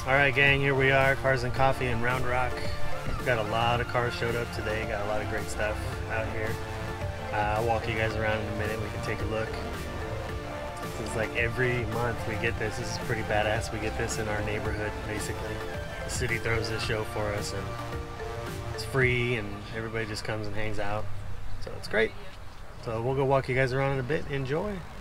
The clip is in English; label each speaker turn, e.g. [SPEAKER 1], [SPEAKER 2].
[SPEAKER 1] Alright gang, here we are, Cars and Coffee in Round Rock. We've got a lot of cars showed up today, got a lot of great stuff out here. I'll walk you guys around in a minute, we can take a look. This is like every month we get this. This is pretty badass. We get this in our neighborhood basically. The city throws this show for us and it's free and everybody just comes and hangs out. So it's great. So we'll go walk you guys around in a bit. Enjoy.